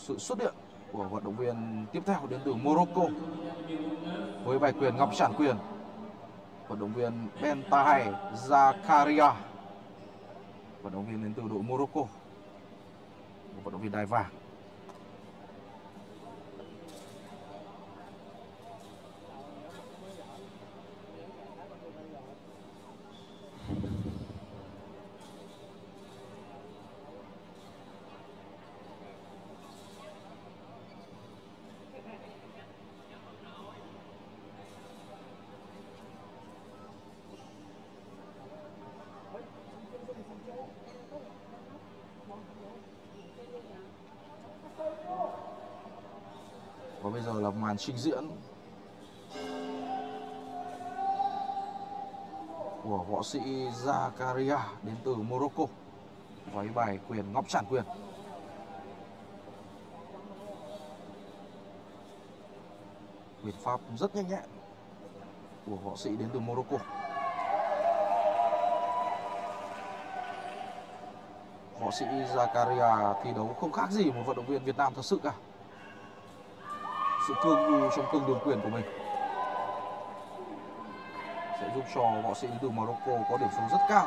sự xuất hiện của vận động viên tiếp theo đến từ Morocco với bài quyền ngọc trản quyền, vận động viên Bentahai Zakaria, vận động viên đến từ đội Morocco, một vận động viên đai vàng. Và bây giờ là màn trình diễn của võ sĩ Zakaria đến từ Morocco với bài quyền ngọc trản quyền. Quyền pháp rất nhanh nhẹn của võ sĩ đến từ Morocco. Võ sĩ Zakaria thi đấu không khác gì một vận động viên Việt Nam thật sự cả. Sự cương nhu trong cương đường quyền của mình sẽ giúp cho võ sĩ đến từ Morocco có điểm số rất cao.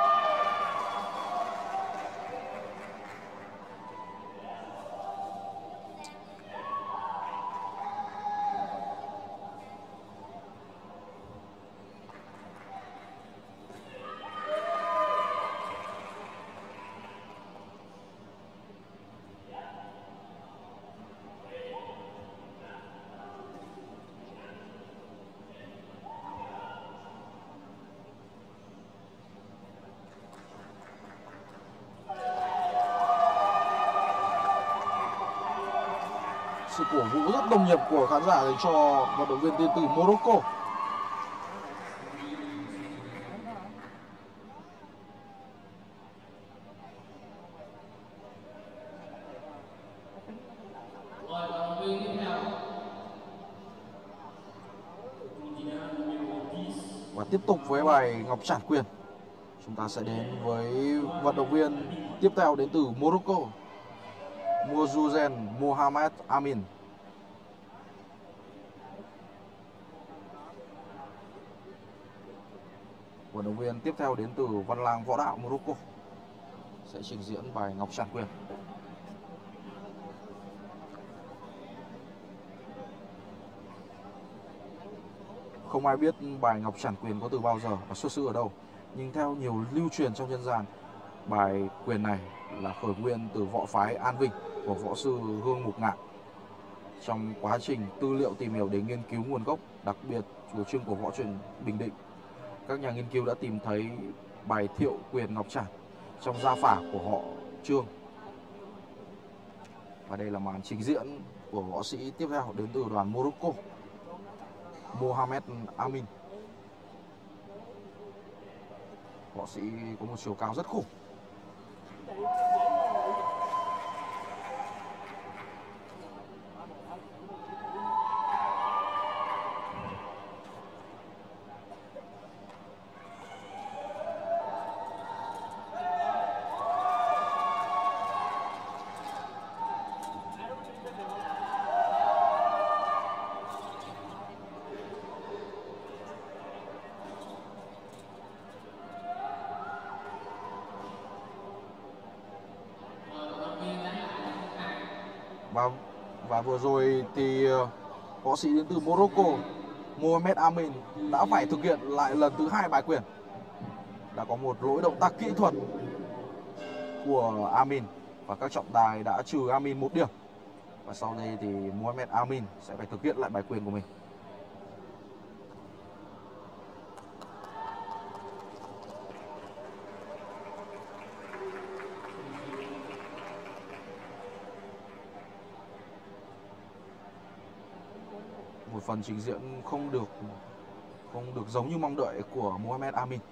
Sự cổ vũ rất đồng nhiệt của khán giả dành cho vận động viên đến từ Morocco. Và tiếp tục với bài ngọc trản quyền, chúng ta sẽ đến với vận động viên tiếp theo đến từ Morocco, Mourouzen Mohamed Amin. Vận động viên tiếp theo đến từ Văn Lang Võ Đạo Morocco sẽ trình diễn bài ngọc trản quyền. Không ai biết bài ngọc trản quyền có từ bao giờ và xuất xứ ở đâu, nhưng theo nhiều lưu truyền trong dân gian, bài quyền này là khởi nguyên từ võ phái An Vinh của võ sư Hương Mục Ngạn. Trong quá trình tư liệu tìm hiểu để nghiên cứu nguồn gốc, đặc biệt chủ trương của võ truyền Bình Định, các nhà nghiên cứu đã tìm thấy bài thiệu quyền ngọc trản trong gia phả của họ Trương. Và đây là màn trình diễn của võ sĩ tiếp theo đến từ đoàn Morocco, Mohamed Amin. Võ sĩ có một chiều cao rất khủng. Và vừa rồi thì võ sĩ đến từ Morocco, Mohamed Amin đã phải thực hiện lại lần thứ 2 bài quyền. Đã có một lỗi động tác kỹ thuật của Amin và các trọng tài đã trừ Amin 1 điểm. Và sau đây thì Mohamed Amin sẽ phải thực hiện lại bài quyền của mình. Một phần trình diễn không được giống như mong đợi của Mohamed Amin.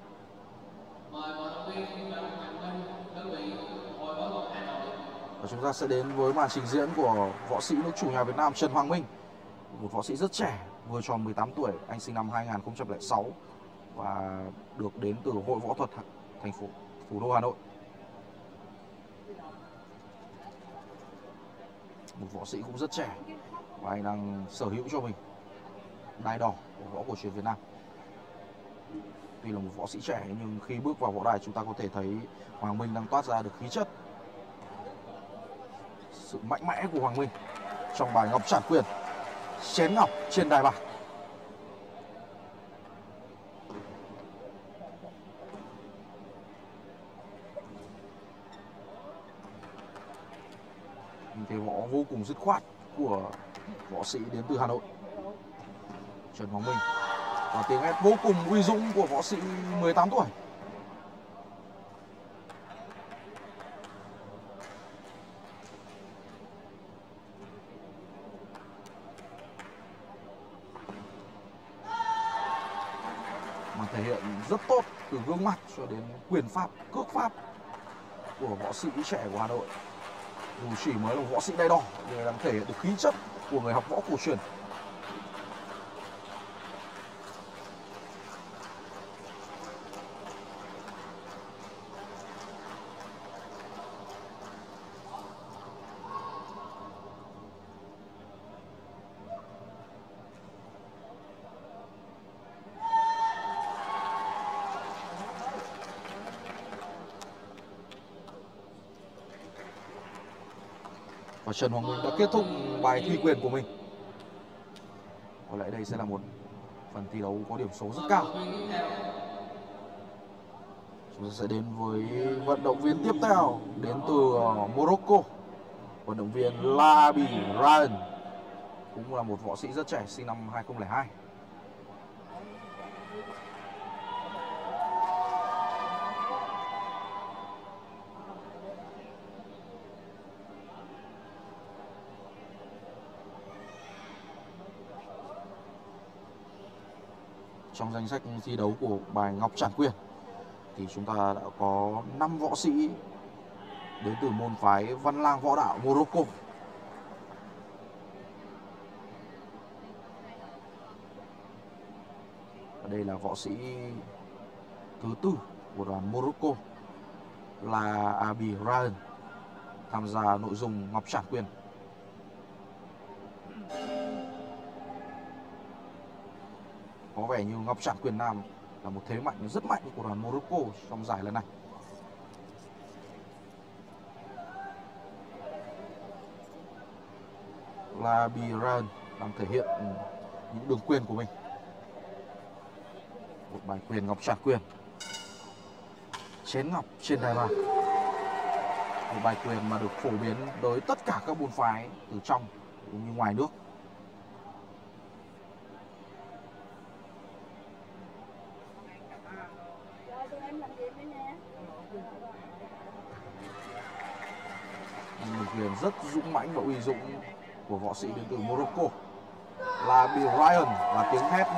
Và chúng ta sẽ đến với màn trình diễn của võ sĩ nước chủ nhà Việt Nam Trần Hoàng Minh, một võ sĩ rất trẻ, vừa tròn 18 tuổi, anh sinh năm 2006 và được đến từ Hội Võ thuật thành phố thủ đô Hà Nội. một võ sĩ cũng rất trẻ và anh đang sở hữu cho mình đai đỏ của võ cổ truyền Việt Nam. Tuy là một võ sĩ trẻ nhưng khi bước vào võ đài chúng ta có thể thấy Hoàng Minh đang toát ra được khí chất, sự mạnh mẽ của Hoàng Minh trong bài ngọc trản quyền chén ngọc trên đài bạc. Thế võ vô cùng dứt khoát của võ sĩ đến từ Hà Nội Trần Hoàng Minh và tiếng hét vô cùng uy dũng của võ sĩ 18 tuổi. Mà thể hiện rất tốt từ gương mặt cho đến quyền pháp, cước pháp của võ sĩ trẻ của Hà Nội. Dù chỉ mới là một võ sĩ đai đỏ nhưng đang thể hiện được khí chất của người học võ cổ truyền. Và Trần Hoàng Minh đã kết thúc bài thi quyền của mình. Có lẽ đây sẽ là một phần thi đấu có điểm số rất cao. Chúng ta sẽ đến với vận động viên tiếp theo đến từ Morocco. Vận động viên Labi Ryan, cũng là một võ sĩ rất trẻ, sinh năm 2002. Trong danh sách thi đấu của bài ngọc trản quyền thì chúng ta đã có 5 võ sĩ đến từ môn phái Văn Lang võ đạo Morocco. Và đây là võ sĩ thứ tư của đoàn Morocco là Abi Ryan tham gia nội dung ngọc trản quyền. Có vẻ như ngọc trản quyền nam là một thế mạnh rất mạnh của đoàn Morocco trong giải lần này. Là Biran đang thể hiện những đường quyền của mình. Một bài quyền ngọc trản quyền chén ngọc trên đài bạc. Một bài quyền mà được phổ biến tới tất cả các môn phái từ trong cũng như ngoài nước. Một quyền rất dũng mãnh và uy dũng của võ sĩ đến từ Morocco là Bill Ryan, và tiếng hét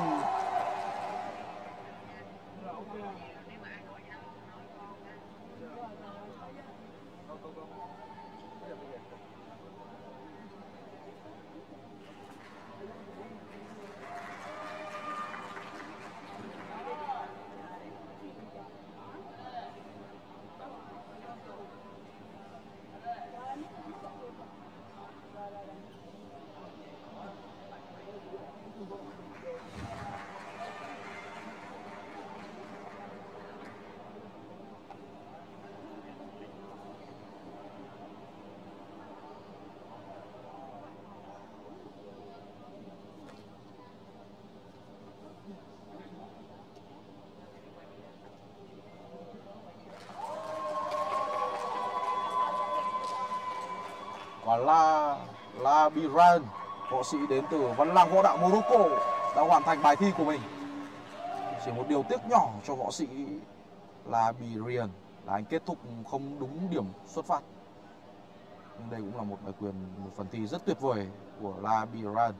và La Biran, võ sĩ đến từ Văn Lang võ đạo Morocco, đã hoàn thành bài thi của mình. Chỉ một điều tiếc nhỏ cho võ sĩ La Biran là anh kết thúc không đúng điểm xuất phát. Nhưng đây cũng là một bài quyền, một phần thi rất tuyệt vời của La Biran.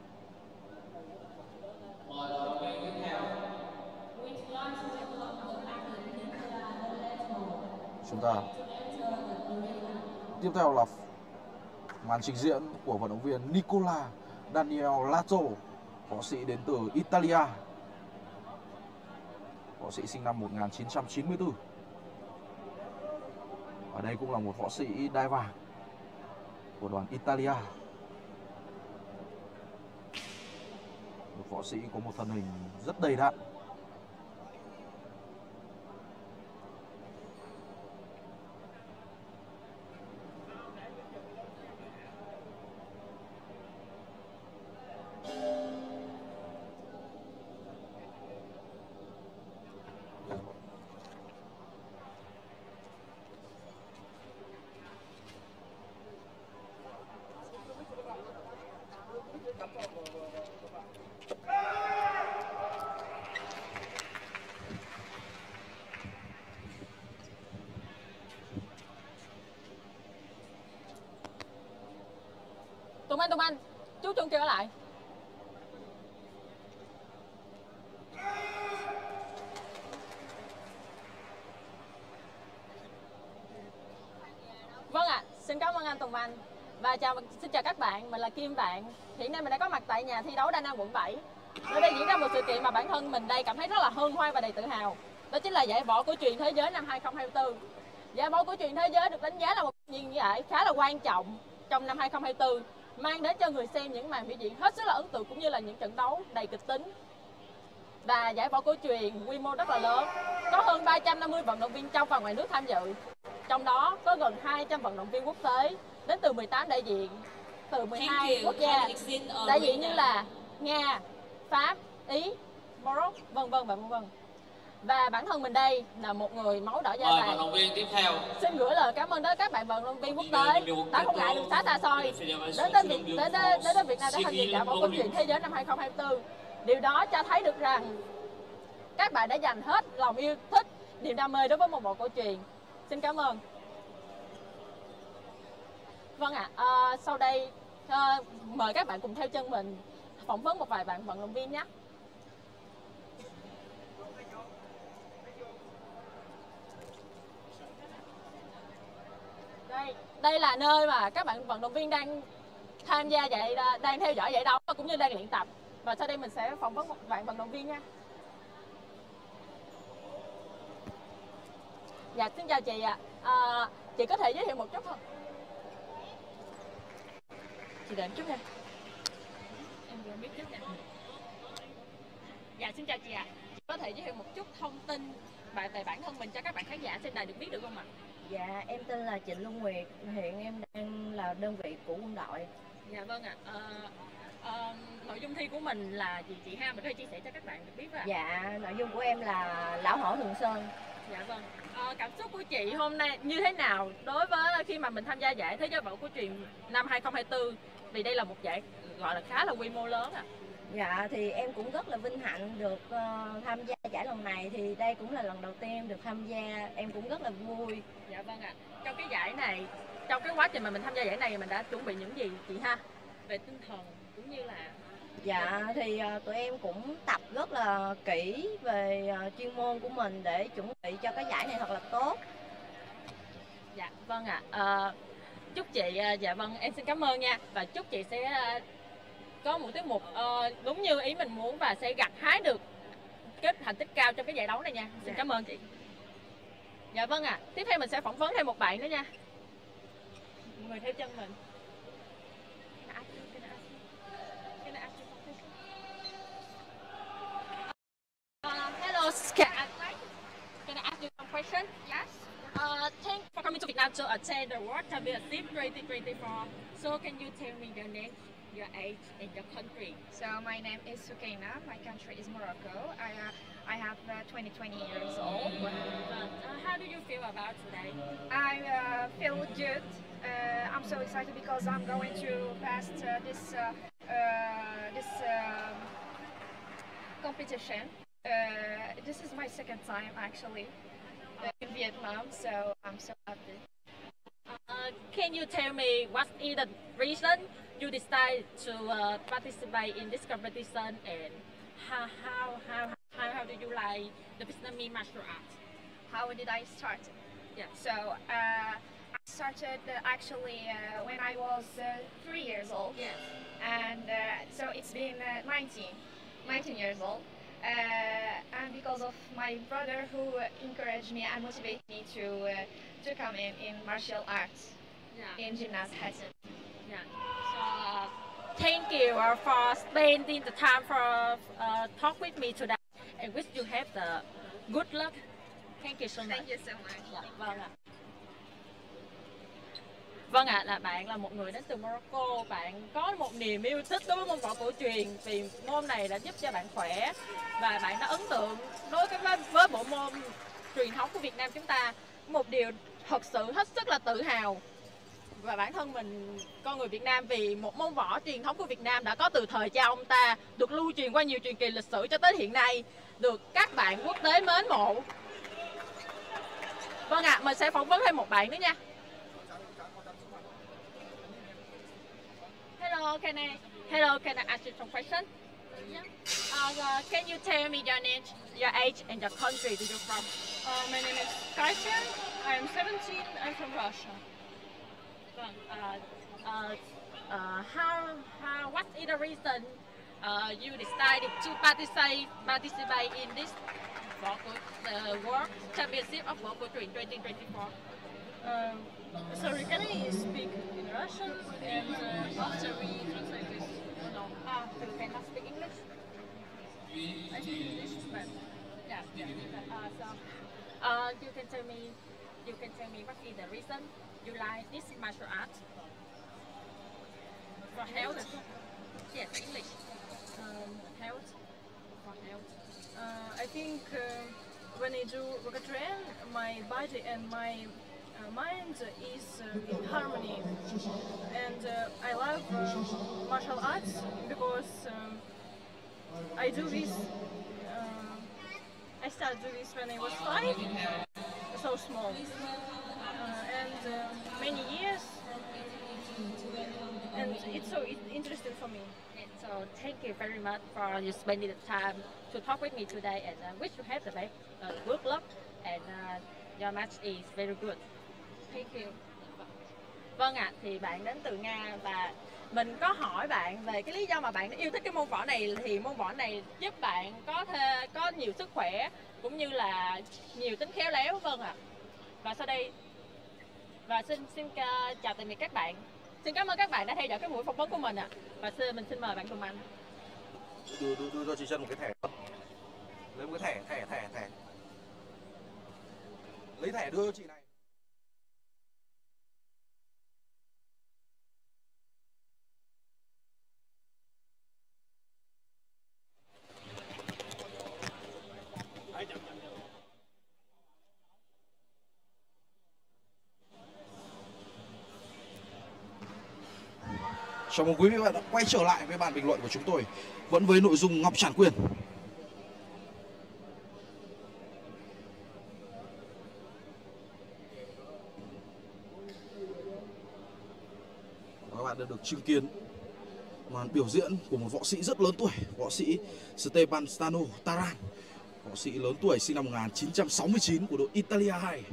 Chúng ta tiếp theo là màn trình diễn của vận động viên Nicola Daniel Lato, võ sĩ đến từ Italia. Võ sĩ sinh năm 1994. Ở đây cũng là một võ sĩ đai vàng của đoàn Italia. võ sĩ có một thân hình rất đầy đặn. Tùng Anh, chú Trung kêu ở lại. Vâng ạ, xin cảm ơn anh Tùng Anh. Và xin chào các bạn, mình là Kim Vạn. Hiện nay mình đã có mặt tại nhà thi đấu Đa Năng quận 7. Nơi đây diễn ra một sự kiện mà bản thân mình đây cảm thấy rất là hân hoan và đầy tự hào. Đó chính là giải võ cổ truyền thế giới năm 2024. Giải võ cổ truyền thế giới được đánh giá là một giải khá là quan trọng trong năm 2024, mang đến cho người xem những màn biểu diễn hết sức là ấn tượng cũng như là những trận đấu đầy kịch tính. Và giải võ cổ truyền quy mô rất là lớn, có hơn 350 vận động viên trong và ngoài nước tham dự. Trong đó có gần 200 vận động viên quốc tế đến từ 18 đại diện, từ 12 quốc gia đại diện như là Nga, Pháp, Ý, Morocco, vân vân. Và bản thân mình đây là một người máu đỏ da vàng. Vận động viên tiếp theo. Xin gửi lời cảm ơn đến các bạn vận động viên quốc tế đã không ngại đường xá xa xôi đến Việt Nam để tham dự giải võ cổ truyền thế giới năm 2024. Điều đó cho thấy được rằng các bạn đã dành hết lòng yêu thích, niềm đam mê đối với môn võ cổ truyền. Xin cảm ơn. Vâng ạ, sau đây mời các bạn cùng theo chân mình phỏng vấn một vài bạn vận động viên nhé. Đây là nơi mà các bạn vận động viên đang tham gia đang theo dõi giải đấu cũng như đang luyện tập. Và sau đây mình sẽ phỏng vấn một bạn vận động viên nha. Dạ, xin chào chị ạ. Chị có thể giới thiệu một chút không? Chị đợi một chút nha. Em vừa biết trước nè. Dạ, xin chào chị ạ. Chị có thể giới thiệu một chút thông tin về bản thân mình cho các bạn khán giả trên đài được biết được không ạ? Dạ, em tên là Trịnh Luân Nguyệt, hiện em đang là đơn vị của quân đội. Dạ vâng ạ. Nội dung thi của mình là gì chị ha? Mình có thể chia sẻ cho các bạn được biết ạ? Dạ, nội dung của em là Lão Hổ Thường Sơn. Dạ vâng. Cảm xúc của chị hôm nay như thế nào đối với khi mà mình tham gia giải Thế giới võ cổ truyền năm 2024? Vì đây là một giải gọi là khá là quy mô lớn ạ. Dạ, thì em cũng rất là vinh hạnh được tham gia giải lần này. Thì đây cũng là lần đầu tiên em được tham gia, em cũng rất là vui. Dạ vâng ạ. Trong cái giải này, trong cái quá trình mà mình tham gia giải này mình đã chuẩn bị những gì chị ha? Về tinh thần cũng như là... Dạ, thì tụi em cũng tập rất là kỹ về chuyên môn của mình để chuẩn bị cho cái giải này thật là tốt. Dạ vâng ạ. Chúc chị, dạ vâng, em xin cảm ơn nha. Và chúc chị sẽ có một tiết mục đúng như ý mình muốn và sẽ gặt hái được cái thành tích cao trong cái giải đấu này nha. Xin cảm ơn chị. Dạ vâng ạ. Tiếp theo mình sẽ phỏng vấn thêm một bạn nữa nha. Người theo chân mình. Hello, can I ask you some question? Yes. Thanks for coming to Vietnam to attend the World Championship 2024. So can you tell me your name, your age, and your country? So my name is Sukaina. My country is Morocco. I have 20 years old. How do you feel about today? I feel good. I'm so excited because I'm going to pass this competition. This is my second time actually in Vietnam, so I'm so happy. Can you tell me what is the reason you decided to participate in this competition, and how do you like the Vietnamese martial arts? How did I start? Yeah. So I started actually when I was 3 years old. Yes. And so it's been 19 years old. And because of my brother who encouraged me and motivated me to come in martial arts, Yeah. in Gymnast Hatton. Yeah. So thank you for spending the time for talk with me today, and wish you have the good luck. Thank you so much. Thank you so much. Dạ, vâng ạ. Vâng ạ, là bạn là một người đến từ Morocco, bạn có một niềm yêu thích đối với môn võ cổ truyền vì môn này đã giúp cho bạn khỏe và bạn đã ấn tượng đối với bộ môn truyền thống của Việt Nam chúng ta. Một điều thật sự hết sức là tự hào và bản thân mình, con người Việt Nam, vì một môn võ truyền thống của Việt Nam đã có từ thời cha ông ta, được lưu truyền qua nhiều truyền kỳ lịch sử cho tới hiện nay, được các bạn quốc tế mến mộ. Vâng ạ, mình sẽ phỏng vấn thêm một bạn nữa nha. Hello, can I ask you some questions? Yeah. Can you tell me your name, your age, and your country do you from? My name is Katya. I am 17. I'm from Russia. Vâng. What is the reason you decided to participate in this World Championship of Võ Cổ Truyền 2024? Sorry, can I speak in Russian and after we translate this? No. You cannot speak English? I speak English, but Yeah. You can tell me what is the reason you like this martial art? For health? Yes, English. Health. For health. I think when I do Võ Cổ Truyền, my body and my mind is in harmony, and I love martial arts because I do this. I started to do this when I was 5, so small, and many years, and it's so interesting for me. So thank you very much for you spending the time to talk with me today, and wish you have the best, good luck, and your match is very good. Thank you. Vâng ạ, thì bạn đến từ Nga và mình có hỏi bạn về cái lý do mà bạn yêu thích cái môn võ này, thì môn võ này giúp bạn có nhiều sức khỏe cũng như là nhiều tính khéo léo. Vâng ạ. Và sau đây xin chào tạm biệt các bạn. Xin cảm ơn các bạn đã theo dõi cái buổi phỏng vấn của mình ạ. Và mình xin mời bạn Tùng Anh. Đưa cho chị Trân một cái thẻ. Lấy một cái thẻ. Lấy thẻ đưa cho chị này. Chào mừng quý vị và các bạn đã quay trở lại với bàn bình luận của chúng tôi, vẫn với nội dung Ngọc Trản Quyền. Các bạn đã được chứng kiến màn biểu diễn của một võ sĩ rất lớn tuổi, võ sĩ Stepan Stano Taran, võ sĩ lớn tuổi sinh năm 1969 của đội Italia 2.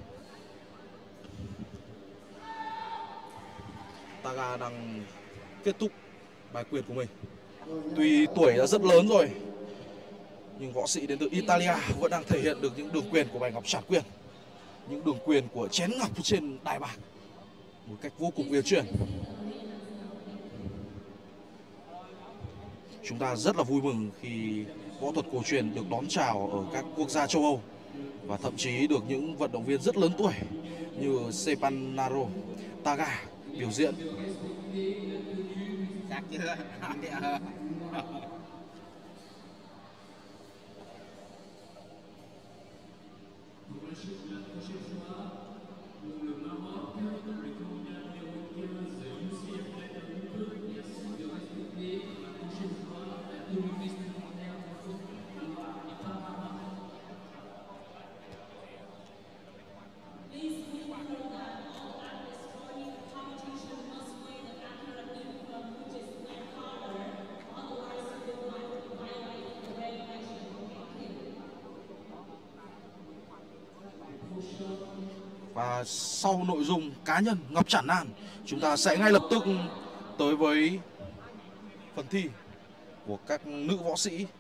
Taga đang kết thúc bài quyền của mình. Tuy tuổi đã rất lớn rồi, nhưng võ sĩ đến từ Italia vẫn đang thể hiện được những đường quyền của bài Ngọc Trản Quyền, những đường quyền của chén ngọc trên đài bạc một cách vô cùng uyển chuyển. Chúng ta rất là vui mừng khi võ thuật cổ truyền được đón chào ở các quốc gia châu Âu và thậm chí được những vận động viên rất lớn tuổi như Stepanaro Taga biểu diễn. Và sau nội dung cá nhân Ngọc Trản Nan, chúng ta sẽ ngay lập tức tới với phần thi của các nữ võ sĩ